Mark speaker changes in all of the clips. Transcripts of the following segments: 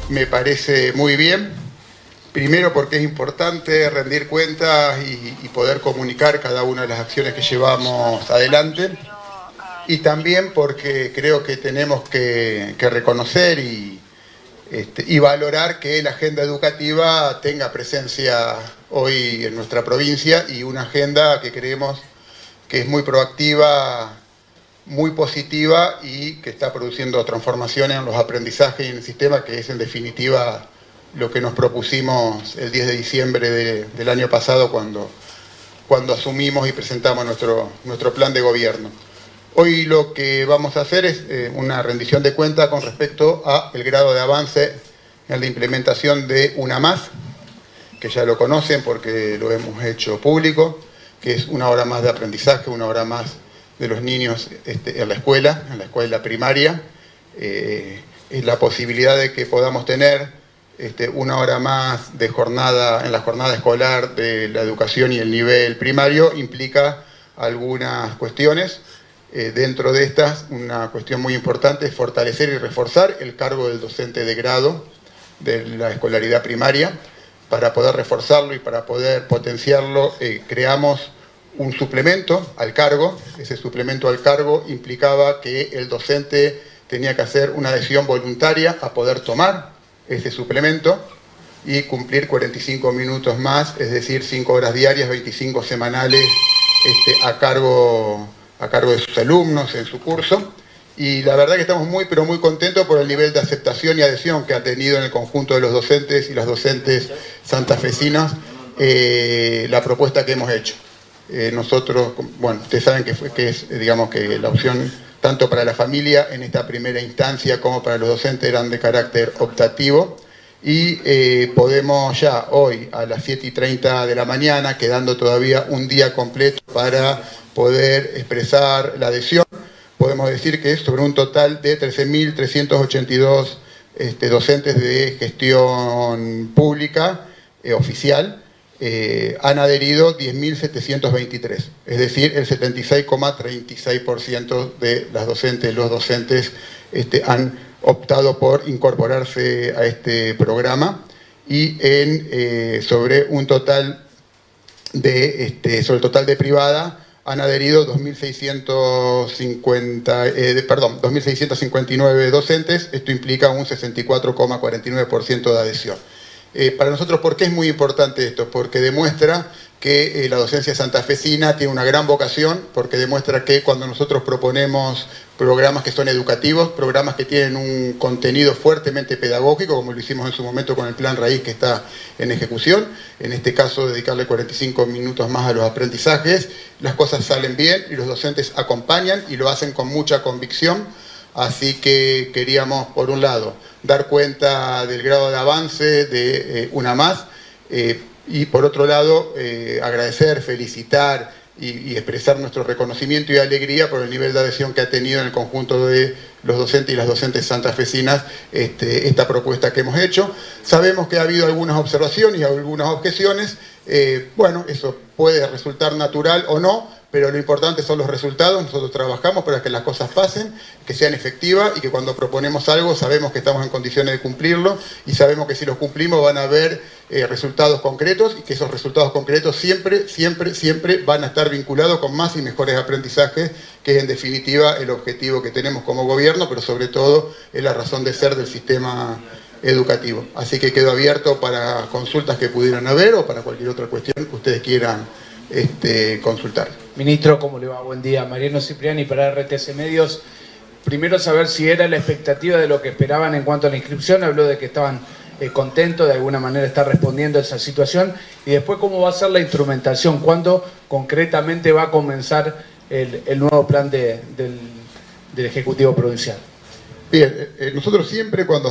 Speaker 1: me parece muy bien. Primero porque es importante rendir cuentas y poder comunicar cada una de las acciones que llevamos adelante. Y también porque creo que tenemos que reconocer y valorar que la agenda educativa tenga presencia hoy en nuestra provincia, y una agenda que creemos que es muy proactiva, muy positiva y que está produciendo transformaciones en los aprendizajes y en el sistema, que es en definitiva lo que nos propusimos el 10 de diciembre del año pasado cuando asumimos y presentamos nuestro plan de gobierno. Hoy lo que vamos a hacer es una rendición de cuentas con respecto al grado de avance en la implementación de Una Más, que ya lo conocen porque lo hemos hecho público, que es una hora más de aprendizaje, una hora más de los niños en la escuela primaria. Es la posibilidad de que podamos tener una hora más de jornada en la jornada escolar de la educación, y el nivel primario implica algunas cuestiones. Dentro de estas, una cuestión muy importante es fortalecer y reforzar el cargo del docente de grado de la escolaridad primaria. Para poder reforzarlo y para poder potenciarlo, creamos un suplemento al cargo. Ese suplemento al cargo implicaba que el docente tenía que hacer una adhesión voluntaria a poder tomar ese suplemento y cumplir 45 minutos más, es decir, 5 horas diarias, 25 semanales, a cargo de sus alumnos en su curso. Y la verdad que estamos muy, pero muy contentos por el nivel de aceptación y adhesión que ha tenido en el conjunto de los docentes y las docentes santafesinas la propuesta que hemos hecho. Nosotros, bueno, ustedes saben que es, digamos, que la opción tanto para la familia en esta primera instancia como para los docentes eran de carácter optativo, y podemos ya hoy a las 7:30 de la mañana, quedando todavía un día completo para poder expresar la adhesión, podemos decir que sobre un total de 13.382 docentes de gestión pública oficial, han adherido 10.723, es decir, el 76,36% de las docentes, los docentes han optado por incorporarse a este programa, y sobre un total de sobre el total de privada han adherido 2.659 docentes. Esto implica un 64,49% de adhesión. Para nosotros, ¿por qué es muy importante esto? Porque demuestra que la docencia santafesina tiene una gran vocación, porque demuestra que cuando nosotros proponemos programas que son educativos, programas que tienen un contenido fuertemente pedagógico, como lo hicimos en su momento con el Plan Raíz que está en ejecución, en este caso dedicarle 45 minutos más a los aprendizajes, las cosas salen bien y los docentes acompañan y lo hacen con mucha convicción. Así que queríamos, por un lado, dar cuenta del grado de avance de Una Más, y por otro lado, agradecer, felicitar y expresar nuestro reconocimiento y alegría por el nivel de adhesión que ha tenido en el conjunto de los docentes y las docentes santafesinas esta propuesta que hemos hecho. Sabemos que ha habido algunas observaciones y algunas objeciones. Bueno, eso puede resultar natural o no, pero lo importante son los resultados. Nosotros trabajamos para que las cosas pasen, que sean efectivas, y que cuando proponemos algo sabemos que estamos en condiciones de cumplirlo, y sabemos que si los cumplimos van a haber resultados concretos, y que esos resultados concretos siempre van a estar vinculados con más y mejores aprendizajes, que es en definitiva el objetivo que tenemos como gobierno, pero sobre todo es la razón de ser del sistema educativo. Así que quedo abierto para consultas que pudieran haber o para cualquier otra cuestión que ustedes quieran consultar.
Speaker 2: Ministro, ¿cómo le va? Buen día. Mariano Cipriani para RTC Medios. Primero, saber si era la expectativa de lo que esperaban en cuanto a la inscripción. Habló de que estaban contentos, de alguna manera está respondiendo a esa situación. Y después, ¿cómo va a ser la instrumentación? ¿Cuándo concretamente va a comenzar el nuevo plan del Ejecutivo Provincial?
Speaker 1: Bien, nosotros siempre cuando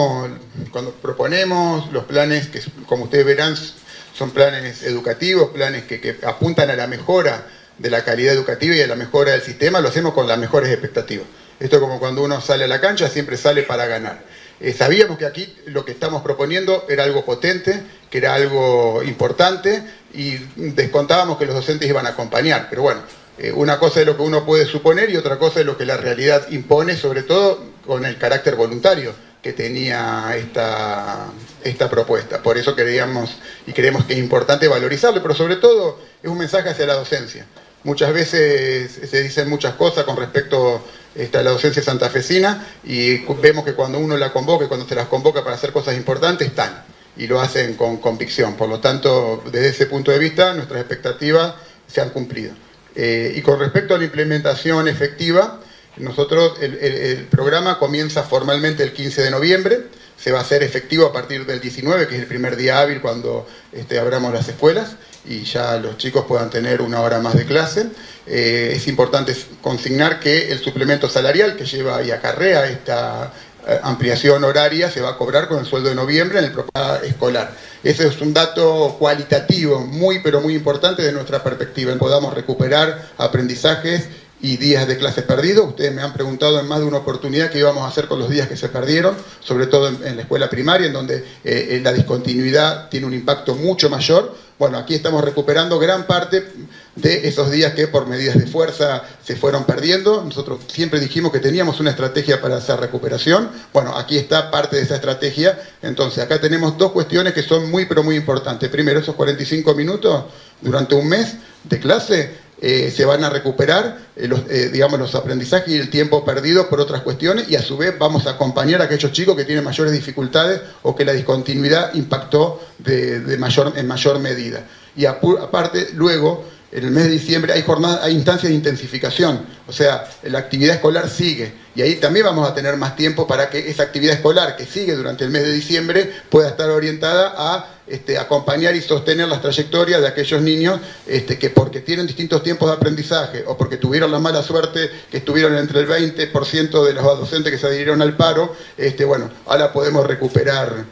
Speaker 1: proponemos los planes, que como ustedes verán son planes educativos, planes que apuntan a la mejora de la calidad educativa y a la mejora del sistema, lo hacemos con las mejores expectativas. Esto es como cuando uno sale a la cancha, siempre sale para ganar. Sabíamos que aquí lo que estamos proponiendo era algo potente, que era algo importante, y descontábamos que los docentes iban a acompañar. Pero bueno, una cosa es lo que uno puede suponer y otra cosa es lo que la realidad impone, sobre todo con el carácter voluntario que tenía esta propuesta. Por eso creemos que es importante valorizarlo, pero sobre todo es un mensaje hacia la docencia. Muchas veces se dicen muchas cosas con respecto a la docencia santafesina y vemos que cuando uno la convoca y cuando se las convoca para hacer cosas importantes, están y lo hacen con convicción. Por lo tanto, desde ese punto de vista, nuestras expectativas se han cumplido. Y con respecto a la implementación efectiva, nosotros, el programa comienza formalmente el 15 de noviembre, se va a hacer efectivo a partir del 19, que es el primer día hábil cuando abramos las escuelas y ya los chicos puedan tener una hora más de clase. Es importante consignar que el suplemento salarial que lleva y acarrea esta ampliación horaria se va a cobrar con el sueldo de noviembre en el programa escolar. Ese es un dato cualitativo muy pero muy importante de nuestra perspectiva, en podamos recuperar aprendizajes y días de clases perdidos. Ustedes me han preguntado en más de una oportunidad qué íbamos a hacer con los días que se perdieron, sobre todo en la escuela primaria, en donde la discontinuidad tiene un impacto mucho mayor. Bueno, aquí estamos recuperando gran parte de esos días que por medidas de fuerza se fueron perdiendo. Nosotros siempre dijimos que teníamos una estrategia para hacer recuperación. Bueno, aquí está parte de esa estrategia. Entonces, acá tenemos dos cuestiones que son muy, pero muy importantes. Primero, esos 45 minutos durante un mes de clase se van a recuperar los aprendizajes y el tiempo perdido por otras cuestiones, y a su vez vamos a acompañar a aquellos chicos que tienen mayores dificultades o que la discontinuidad impactó en mayor medida. Y aparte, luego, en el mes de diciembre hay instancias de intensificación, o sea, la actividad escolar sigue, y ahí también vamos a tener más tiempo para que esa actividad escolar que sigue durante el mes de diciembre pueda estar orientada a acompañar y sostener las trayectorias de aquellos niños que porque tienen distintos tiempos de aprendizaje o porque tuvieron la mala suerte que estuvieron entre el 20% de los docentes que se adhirieron al paro, bueno, ahora podemos recuperar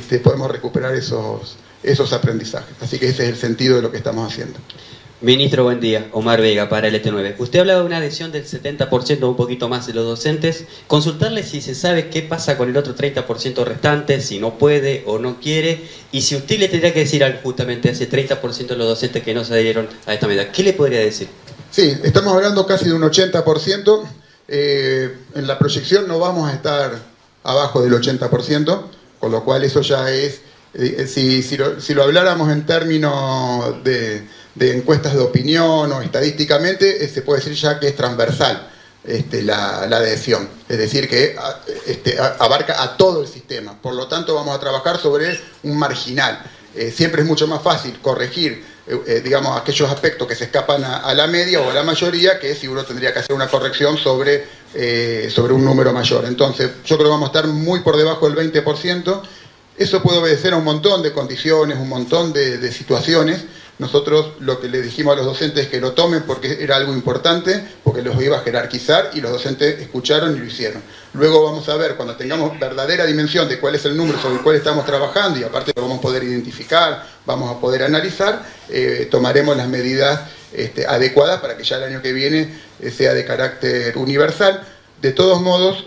Speaker 1: esos aprendizajes. Así que ese es el sentido de lo que estamos haciendo.
Speaker 3: Ministro, buen día. Omar Vega, para LT9. Usted hablaba de una adhesión del 70% o un poquito más de los docentes. Consultarle si se sabe qué pasa con el otro 30% restante, si no puede o no quiere, y si usted le tendría que decir algo justamente a ese 30% de los docentes que no se adhirieron a esta medida, ¿qué le podría decir?
Speaker 1: Sí, estamos hablando casi de un 80%. En la proyección no vamos a estar abajo del 80%, con lo cual eso ya es... Si lo habláramos en términos de encuestas de opinión o estadísticamente, se puede decir ya que es transversal la adhesión, es decir, que abarca a todo el sistema. Por lo tanto, vamos a trabajar sobre un marginal. Siempre es mucho más fácil corregir aquellos aspectos que se escapan a la media o a la mayoría, que si uno tendría que hacer una corrección sobre un número mayor. Entonces, yo creo que vamos a estar muy por debajo del 20%. Eso puede obedecer a un montón de condiciones, un montón de situaciones. Nosotros lo que le dijimos a los docentes es que lo tomen porque era algo importante, porque los iba a jerarquizar, y los docentes escucharon y lo hicieron. Luego vamos a ver, cuando tengamos verdadera dimensión de cuál es el número sobre el cual estamos trabajando, y aparte lo vamos a poder identificar, vamos a poder analizar, tomaremos las medidas adecuadas para que ya el año que viene sea de carácter universal. De todos modos,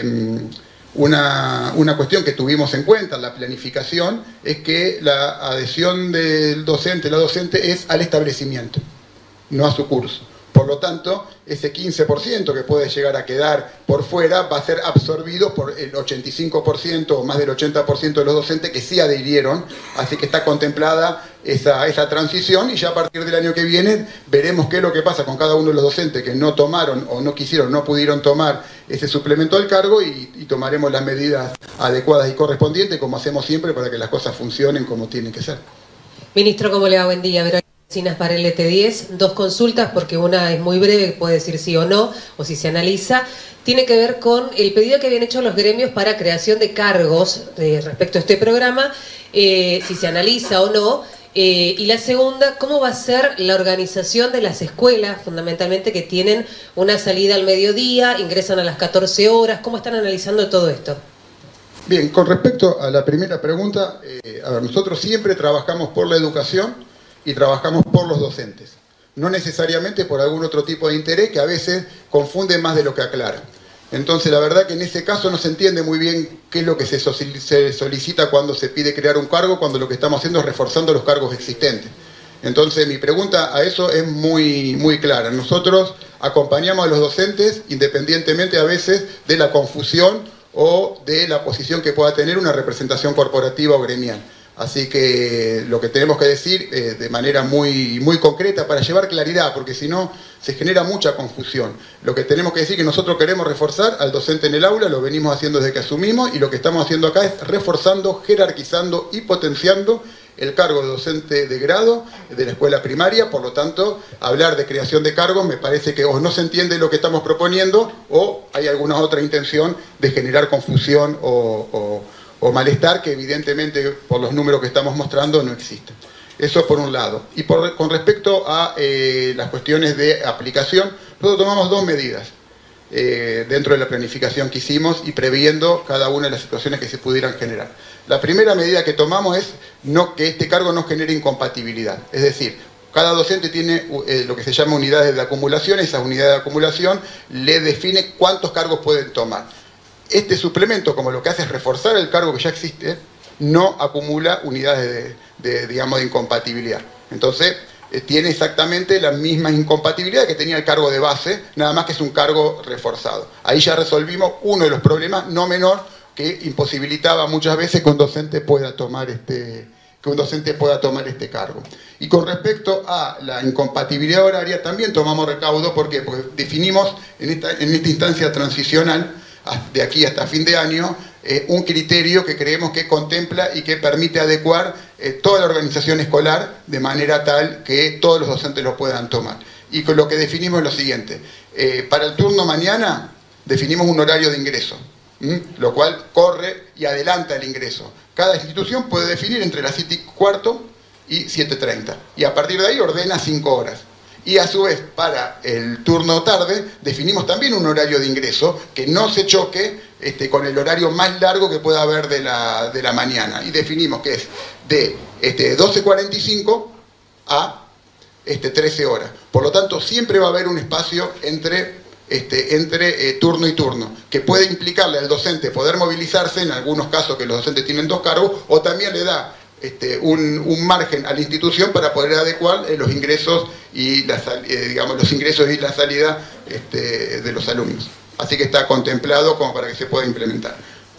Speaker 1: una cuestión que tuvimos en cuenta en la planificación es que la adhesión del docente, la docente, es al establecimiento, no a su curso. Por lo tanto, ese 15% que puede llegar a quedar por fuera va a ser absorbido por el 85% o más del 80% de los docentes que sí adhirieron, así que está contemplada esa transición, y ya a partir del año que viene veremos qué es lo que pasa con cada uno de los docentes que no tomaron o no quisieron, no pudieron tomar ese suplemento al cargo, y tomaremos las medidas adecuadas y correspondientes, como hacemos siempre, para que las cosas funcionen como tienen que ser.
Speaker 4: Ministro, ¿cómo le va? Buen día. Para el LT10, dos consultas, porque una es muy breve, puede decir sí o no, o si se analiza. Tiene que ver con el pedido que habían hecho los gremios para creación de cargos respecto a este programa, si se analiza o no. Y la segunda, ¿cómo va a ser la organización de las escuelas, fundamentalmente, que tienen una salida al mediodía, ingresan a las 14 horas? ¿Cómo están analizando todo esto?
Speaker 1: Bien, con respecto a la primera pregunta, nosotros siempre trabajamos por la educación y trabajamos por los docentes, no necesariamente por algún otro tipo de interés que a veces confunde más de lo que aclara. Entonces, la verdad que en ese caso no se entiende muy bien qué es lo que se solicita cuando se pide crear un cargo, cuando lo que estamos haciendo es reforzando los cargos existentes. Entonces, mi pregunta a eso es muy, muy clara. Nosotros acompañamos a los docentes independientemente a veces de la confusión o de la posición que pueda tener una representación corporativa o gremial. Así que lo que tenemos que decir de manera muy concreta para llevar claridad, porque si no se genera mucha confusión. Lo que tenemos que decir es que nosotros queremos reforzar al docente en el aula, lo venimos haciendo desde que asumimos, y lo que estamos haciendo acá es reforzando, jerarquizando y potenciando el cargo de docente de grado de la escuela primaria. Por lo tanto, hablar de creación de cargos me parece que o no se entiende lo que estamos proponiendo o hay alguna otra intención de generar confusión o malestar que evidentemente por los números que estamos mostrando no existen. Eso por un lado. Y con respecto a las cuestiones de aplicación, nosotros tomamos dos medidas dentro de la planificación que hicimos y previendo cada una de las situaciones que se pudieran generar. La primera medida que tomamos es que este cargo no genere incompatibilidad. Es decir, cada docente tiene lo que se llama unidades de acumulación. Esa unidad de acumulación le define cuántos cargos pueden tomar. Este suplemento, como lo que hace es reforzar el cargo que ya existe, no acumula unidades de incompatibilidad. Entonces, tiene exactamente la misma incompatibilidad que tenía el cargo de base, nada más que es un cargo reforzado. Ahí ya resolvimos uno de los problemas, no menor, que imposibilitaba muchas veces que un docente pueda tomar este cargo. Y con respecto a la incompatibilidad horaria, también tomamos recaudo. ¿Por qué? Porque definimos en esta instancia transicional, de aquí hasta fin de año, un criterio que creemos que contempla y que permite adecuar toda la organización escolar de manera tal que todos los docentes lo puedan tomar. Y con lo que definimos es lo siguiente: para el turno mañana definimos un horario de ingreso, lo cual corre y adelanta el ingreso. Cada institución puede definir entre las 7:15 y 7:30 y a partir de ahí ordena 5 horas. Y a su vez, para el turno tarde, definimos también un horario de ingreso que no se choque con el horario más largo que pueda haber de la mañana. Y definimos que es de 12:45 a 13 horas. Por lo tanto, siempre va a haber un espacio entre turno y turno, que puede implicarle al docente poder movilizarse, en algunos casos que los docentes tienen 2 cargos, o también le da un margen a la institución para poder adecuar los ingresos y los ingresos y la salida de los alumnos. Así que está contemplado como para que se pueda implementar.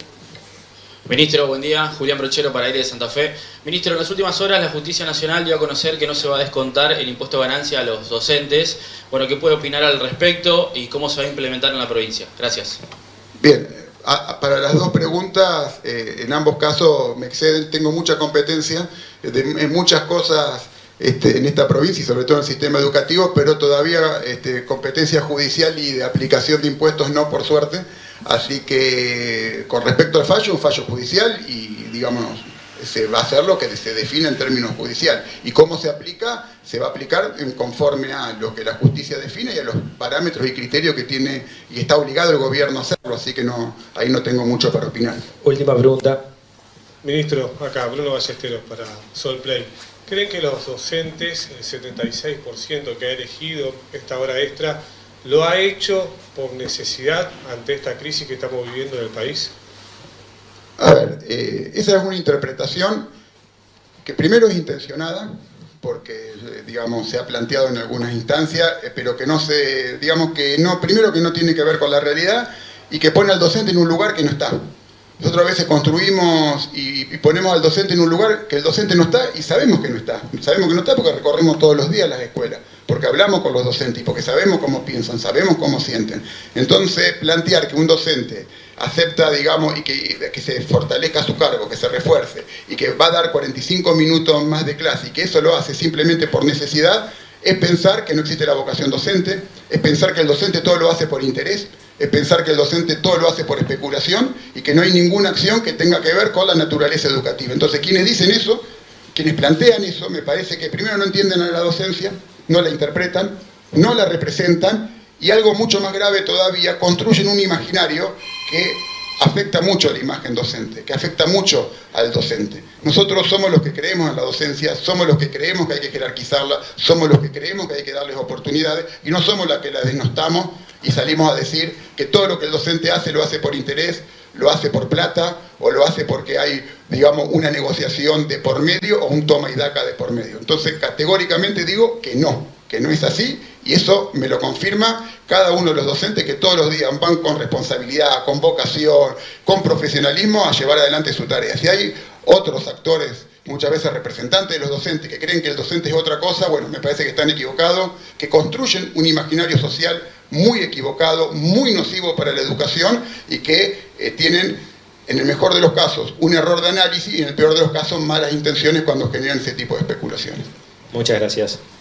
Speaker 5: Ministro, buen día. Julián Brochero para Aire de Santa Fe. Ministro, en las últimas horas la Justicia Nacional dio a conocer que no se va a descontar el impuesto de ganancia a los docentes. Bueno, ¿qué puede opinar al respecto y cómo se va a implementar en la provincia? Gracias.
Speaker 1: Bien. Para las dos preguntas, en ambos casos me exceden, tengo mucha competencia en muchas cosas en esta provincia y sobre todo en el sistema educativo, pero todavía competencia judicial y de aplicación de impuestos no, por suerte. Así que con respecto al fallo, un fallo judicial y digamos se va a hacer lo que se define en términos judiciales. ¿Y cómo se aplica? Se va a aplicar conforme a lo que la justicia define y a los parámetros y criterios que tiene y está obligado el gobierno a hacerlo, así que ahí no tengo mucho para opinar.
Speaker 6: Última pregunta. Ministro, acá Bruno Ballesteros para Solplay. ¿Creen que los docentes, el 76% que ha elegido esta hora extra, lo ha hecho por necesidad ante esta crisis que estamos viviendo en el país?
Speaker 1: A ver, esa es una interpretación que primero es intencionada, porque digamos se ha planteado en algunas instancias, pero que primero que no tiene que ver con la realidad y que pone al docente en un lugar que no está. Nosotros a veces construimos y ponemos al docente en un lugar que el docente no está y sabemos que no está. Sabemos que no está porque recorremos todos los días las escuelas, porque hablamos con los docentes y porque sabemos cómo piensan, sabemos cómo sienten. Entonces, plantear que un docente acepta, digamos, y que se fortalezca su cargo, que se refuerce y que va a dar 45 minutos más de clase y que eso lo hace simplemente por necesidad, es pensar que no existe la vocación docente, es pensar que el docente todo lo hace por interés, es pensar que el docente todo lo hace por especulación y que no hay ninguna acción que tenga que ver con la naturaleza educativa. Entonces, quienes dicen eso, quienes plantean eso, me parece que primero no entienden a la docencia, no la interpretan, no la representan y algo mucho más grave todavía, construyen un imaginario que afecta mucho a la imagen docente, que afecta mucho al docente. Nosotros somos los que creemos en la docencia, somos los que creemos que hay que jerarquizarla, somos los que creemos que hay que darles oportunidades y no somos los que la denostamos y salimos a decir que todo lo que el docente hace lo hace por interés, lo hace por plata o lo hace porque hay digamos, una negociación de por medio o un toma y daca de por medio. Entonces, categóricamente digo que no es así, y eso me lo confirma cada uno de los docentes que todos los días van con responsabilidad, con vocación, con profesionalismo a llevar adelante su tarea. Si hay otros actores, muchas veces representantes de los docentes, que creen que el docente es otra cosa, bueno, me parece que están equivocados, que construyen un imaginario social muy equivocado, muy nocivo para la educación, y que tienen, en el mejor de los casos, un error de análisis, y en el peor de los casos, malas intenciones cuando generan ese tipo de especulaciones.
Speaker 7: Muchas gracias.